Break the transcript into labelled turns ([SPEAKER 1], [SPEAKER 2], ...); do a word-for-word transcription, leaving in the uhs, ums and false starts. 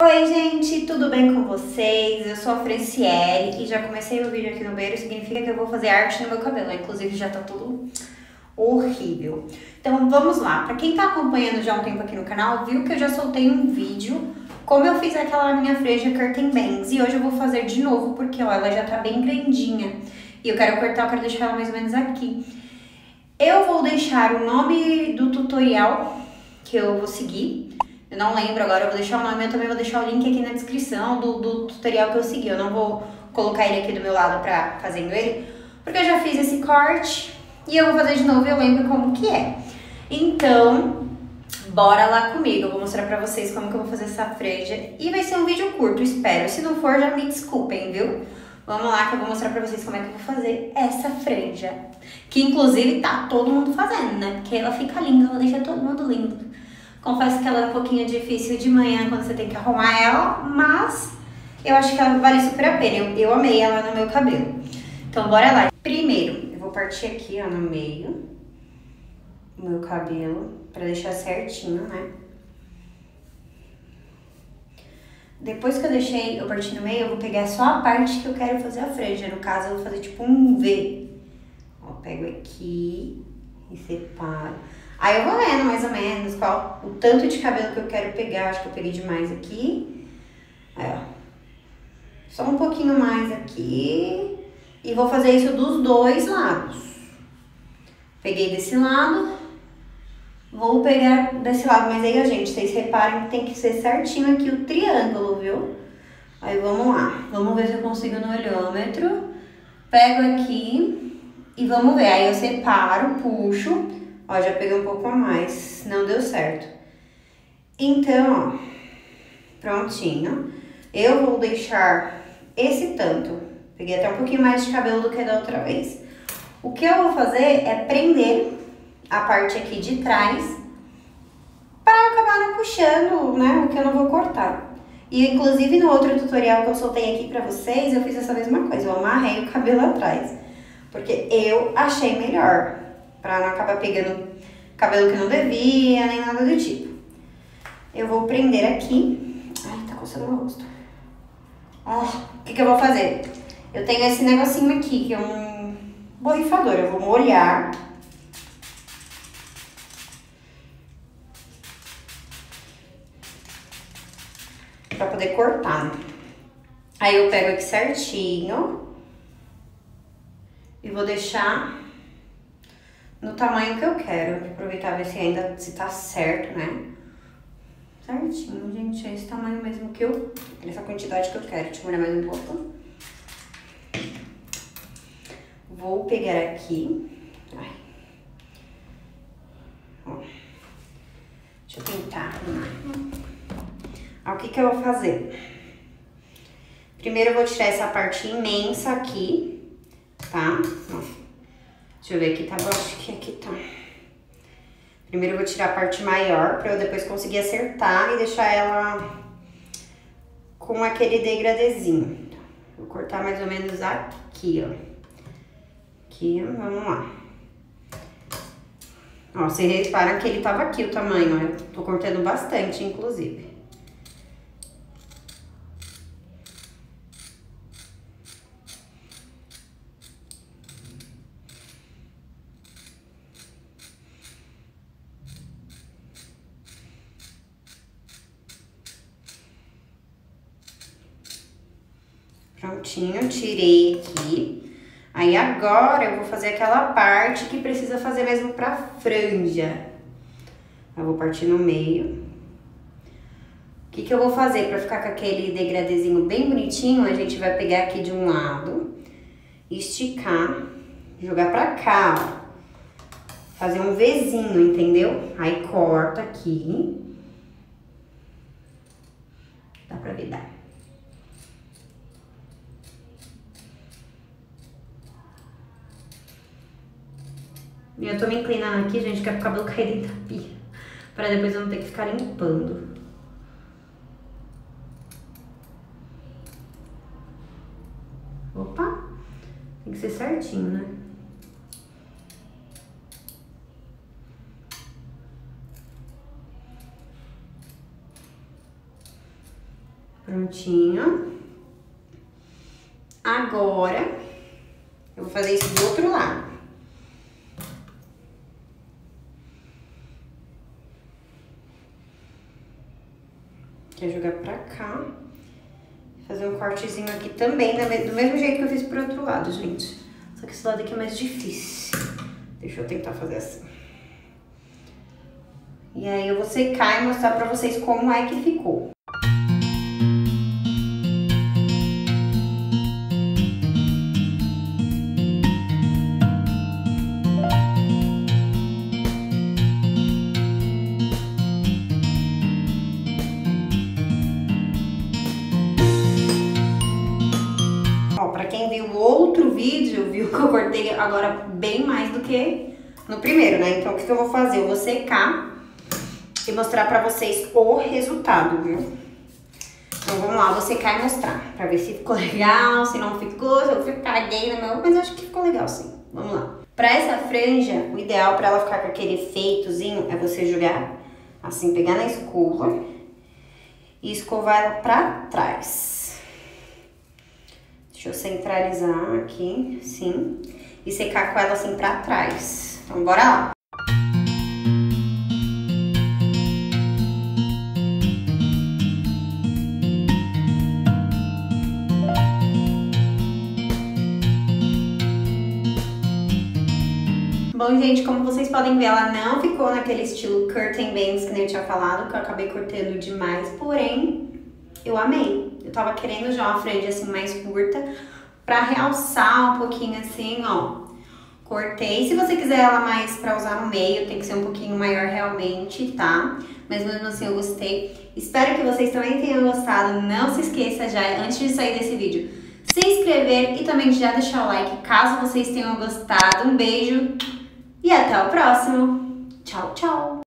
[SPEAKER 1] Oi gente, tudo bem com vocês? Eu sou a Franciele e já comecei o vídeo aqui no banheiro, significa que eu vou fazer arte no meu cabelo, inclusive já tá tudo horrível. Então vamos lá, pra quem tá acompanhando já há um tempo aqui no canal, viu que eu já soltei um vídeo como eu fiz aquela minha franja curtain bangs e hoje eu vou fazer de novo porque ó, ela já tá bem grandinha e eu quero cortar, eu quero deixar ela mais ou menos aqui. Eu vou deixar o nome do tutorial que eu vou seguir. Eu não lembro agora, eu vou deixar o nome, eu também vou deixar o link aqui na descrição do, do tutorial que eu segui. Eu não vou colocar ele aqui do meu lado pra fazendo ele, porque eu já fiz esse corte e eu vou fazer de novo e eu lembro como que é. Então, bora lá comigo, eu vou mostrar pra vocês como que eu vou fazer essa franja. E vai ser um vídeo curto, espero. Se não for, já me desculpem, viu? Vamos lá que eu vou mostrar pra vocês como é que eu vou fazer essa franja. Que inclusive tá todo mundo fazendo, né? Porque ela fica linda, ela deixa todo mundo lindo. Confesso que ela é um pouquinho difícil de manhã quando você tem que arrumar ela, mas eu acho que ela vale super a pena. Eu, eu amei ela no meu cabelo. Então bora lá. Primeiro, eu vou partir aqui, ó, no meio do meu cabelo, pra deixar certinho, né? Depois que eu deixei, eu parti no meio, eu vou pegar só a parte que eu quero fazer a franja. No caso, eu vou fazer tipo um V. Ó, pego aqui e separo. Aí eu vou vendo mais ou menos qual o tanto de cabelo que eu quero pegar. Acho que eu peguei demais aqui. Aí, ó. Só um pouquinho mais aqui. E vou fazer isso dos dois lados. Peguei desse lado. Vou pegar desse lado. Mas aí, gente, vocês reparem que tem que ser certinho aqui o triângulo, viu? Aí vamos lá. Vamos ver se eu consigo no olhômetro. Pego aqui e vamos ver. Aí eu separo, puxo. Ó, já peguei um pouco a mais, não deu certo. Então, ó, prontinho. Eu vou deixar esse tanto. Peguei até um pouquinho mais de cabelo do que da outra vez. O que eu vou fazer é prender a parte aqui de trás para acabar não puxando, né, o que eu não vou cortar. E inclusive no outro tutorial que eu soltei aqui pra vocês, eu fiz essa mesma coisa. Eu amarrei o cabelo atrás, porque eu achei melhor. Pra não acabar pegando cabelo que não devia, nem nada do tipo. Eu vou prender aqui. Ai, tá coçando o rosto. Ah, o que que eu vou fazer? Eu tenho esse negocinho aqui, que é um borrifador. Eu vou molhar. Pra poder cortar. Aí eu pego aqui certinho. E vou deixar no tamanho que eu quero. Vou aproveitar ver se ainda se tá certo, né? Certinho, gente. É esse tamanho mesmo que eu... Essa quantidade que eu quero. Deixa eu molhar mais um pouco. Vou pegar aqui. Ai. Ó. Deixa eu tentar arrumar. Ó, o que que eu vou fazer? Primeiro eu vou tirar essa parte imensa aqui, tá? Ó. Deixa eu ver aqui, tá bom? Acho que aqui tá. Primeiro eu vou tirar a parte maior pra eu depois conseguir acertar e deixar ela com aquele degradezinho. Vou cortar mais ou menos aqui, ó. Aqui, vamos lá. Ó, vocês reparam que ele tava aqui o tamanho, ó. Eu tô cortando bastante, inclusive. Prontinho, tirei aqui. Aí agora eu vou fazer aquela parte que precisa fazer mesmo pra franja. Eu vou partir no meio. O que que eu vou fazer pra ficar com aquele degradezinho bem bonitinho? A gente vai pegar aqui de um lado, esticar, jogar pra cá, ó. Fazer um Vzinho, entendeu? Aí corta aqui. Dá pra ver, dá. E eu tô me inclinando aqui, gente, que é pro cabelo cair dentro da pia. Pra depois eu não ter que ficar limpando. Opa! Tem que ser certinho, né? Prontinho. Agora, eu vou fazer isso do outro lado. Quer jogar pra cá. Fazer um cortezinho aqui também, do mesmo jeito que eu fiz pro outro lado, gente. Só que esse lado aqui é mais difícil. Deixa eu tentar fazer assim. E aí eu vou secar e mostrar pra vocês como é que ficou. Pra quem viu o outro vídeo, viu que eu cortei agora bem mais do que no primeiro, né? Então, o que, que eu vou fazer? Eu vou secar e mostrar pra vocês o resultado, viu? Então, vamos lá, eu vou secar e mostrar pra ver se ficou legal, se não ficou, se eu caguei no meu... Mas eu acho que ficou legal, sim. Vamos lá. Pra essa franja, o ideal pra ela ficar com aquele efeitozinho é você jogar assim, pegar na escova e escovar ela pra trás. Deixa eu centralizar aqui, sim, e secar com ela assim pra trás. Então, bora lá. Bom, gente, como vocês podem ver, ela não ficou naquele estilo curtain bangs que nem eu tinha falado, que eu acabei cortando demais, porém, eu amei. Eu tava querendo já uma franja assim mais curta pra realçar um pouquinho assim, ó. Cortei. Se você quiser ela mais pra usar no meio, tem que ser um pouquinho maior realmente, tá? Mas mesmo assim eu gostei. Espero que vocês também tenham gostado. Não se esqueça já, antes de sair desse vídeo, se inscrever e também já deixar o like caso vocês tenham gostado. Um beijo e até o próximo. Tchau, tchau!